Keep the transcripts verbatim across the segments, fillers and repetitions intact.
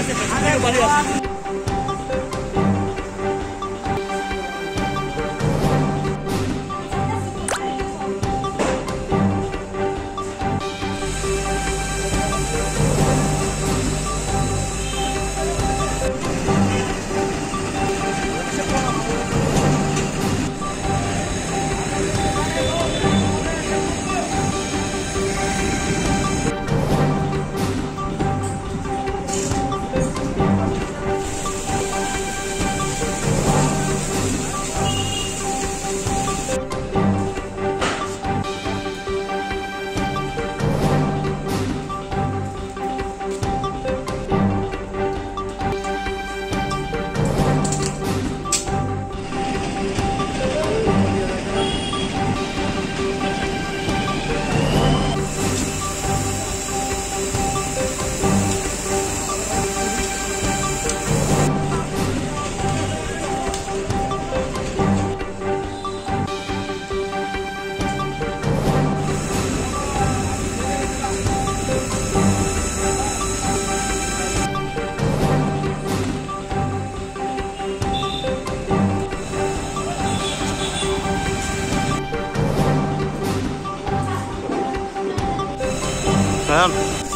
Sayang.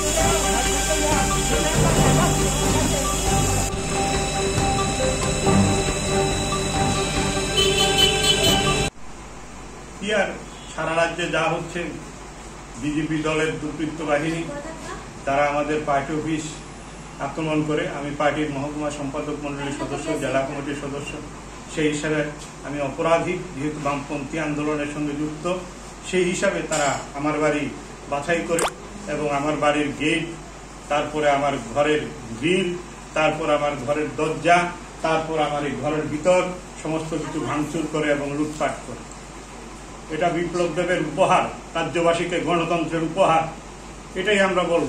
সারা রাজ্যে যা হচ্ছে বিজেপি দলের দুর্বৃত্ত বাহিনী তারা আমাদের পার্টি অফিস আক্রমণ করে। আমি পার্টির মহকুমা সম্পাদক মন্ডলীর সদস্য, জেলা কমিটির সদস্য, সেই হিসাবে আমি অপরাধী, যেহেতু বামপন্থী আন্দোলনের সঙ্গে যুক্ত। সেই হিসাবে তারা আমার বাড়ি বাছাই করে এবং আমার বাড়ির গেট, তারপরে আমার ঘরের গ্রিল, তারপর আমার ঘরের দরজা, তারপর আমার এই ঘরের ভিতর সমস্ত কিছু ভাঙচুর করে এবং লুটপাট করে। এটা বিপ্লব দেবের উপহার, রাজ্যবাসীকে গণতন্ত্রের উপহার, এটাই আমরা বলব।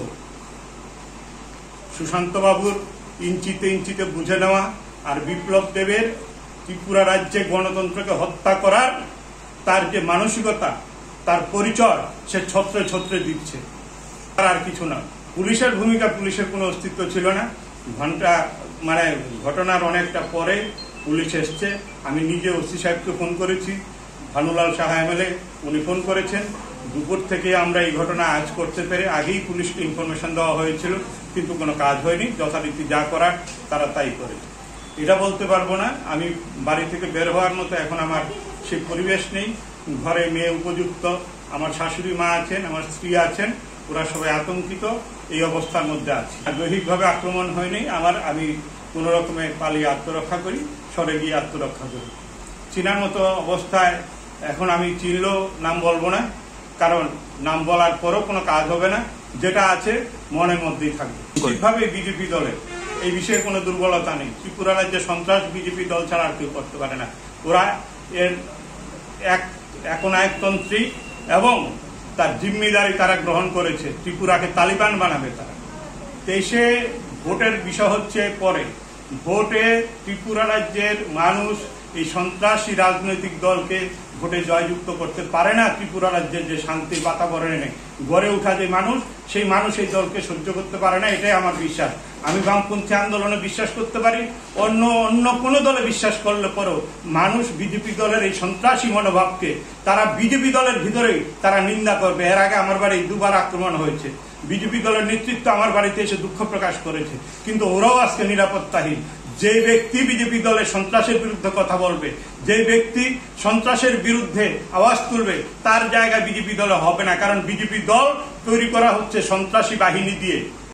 সুশান্ত বাবুর ইঞ্চিতে ইঞ্চিতে বুঝে নেওয়া আর বিপ্লব দেবের ত্রিপুরা রাজ্যে গণতন্ত্রকে হত্যা করার তার যে মানসিকতা, তার পরিচয় সে ছত্রে ছত্রে দিচ্ছে, আর কিছু না। পুলিশের ভূমিকা, পুলিশের কোনো অস্তিত্ব ছিল না। ঘন্টা মানে ঘটনার অনেকটা পরে পুলিশ এসছে। আমি নিজে ওসি সাহেবকে ফোন করেছি, ভানুলাল সাহা এমএলএ উনি ফোন করেছেন। দুপুর থেকে আমরা এই ঘটনা আজ করতে পেরে আগেই পুলিশকে ইনফরমেশন দেওয়া হয়েছিল, কিন্তু কোনো কাজ হয়নি। যথারীতি যা করার তারা তাই করেছে। এটা বলতে পারবো না আমি বাড়ি থেকে বের হওয়ার মতো এখন আমার সেই পরিবেশ নেই। ঘরে মেয়ে উপযুক্ত, আমার শাশুড়ি মা আছেন, আমার স্ত্রী আছেন, ওরা সবাই আতঙ্কিত এই অবস্থার মধ্যে আছে। দৈহিকভাবে আক্রমণ হয়নি আমার, আমি কোন রকমে পালিয়ে আত্মরক্ষা করি, সরে গিয়ে আত্মরক্ষা করি। চিনার মতো অবস্থায় এখন আমি চিনলেও নাম বলবো না, কারণ নাম বলার পরও কোনো কাজ হবে না। যেটা আছে মনের মধ্যেই থাকবে। ঠিকভাবে বিজেপি দলের এই বিষয়ে কোনো দুর্বলতা নেই। ত্রিপুরা রাজ্যে সন্ত্রাস বিজেপি দল ছাড়া আর কেউ করতে পারে না। ওরা এর এক একনায়কতন্ত্রী এবং তার জিম্মেদারি তারা গ্রহণ করেছে। ত্রিপুরাকে তালিবান বানাবে তারা। দেশে ভোটের বিষয় হচ্ছে পরে। ভোটে ত্রিপুরা রাজ্যের মানুষ এই সন্ত্রাসী রাজনৈতিক দলকে ভোটে জয়যুক্ত করতে পারে না। ত্রিপুরা রাজ্যের যে শান্তির বাতাবরণে গড়ে ওঠা যে মানুষ, সেই মানুষ এই দলকে সহ্য করতে পারে না, এটাই আমার বিশ্বাস। আমি বামপন্থী আন্দোলনে বিশ্বাস করতে পারি, অন্য অন্য কোনো দলে বিশ্বাস করলে পরেও মানুষ বিজেপি দলের এই সন্ত্রাসী মনোভাবকে তারা বিজেপি দলের ভিতরেই তারা নিন্দা করবে। এর আগে আমার বাড়ি দুবার আক্রমণ হয়েছে, বিজেপি দলের নেতৃত্ব আমার বাড়িতে এসে দুঃখ প্রকাশ করেছে, কিন্তু ওরাও আজকে নিরাপত্তাহীন। যে ব্যক্তি বিজেপি দলের সন্ত্রাসের বিরুদ্ধে কথা বলবে, যে ব্যক্তি সন্ত্রাসের বিরুদ্ধে আওয়াজ তুলবে, তার জায়গায় বিজেপি দলে হবে না। কারণ বিজেপি দল তৈরি করা হচ্ছে সন্ত্রাসী বাহিনী দিয়ে।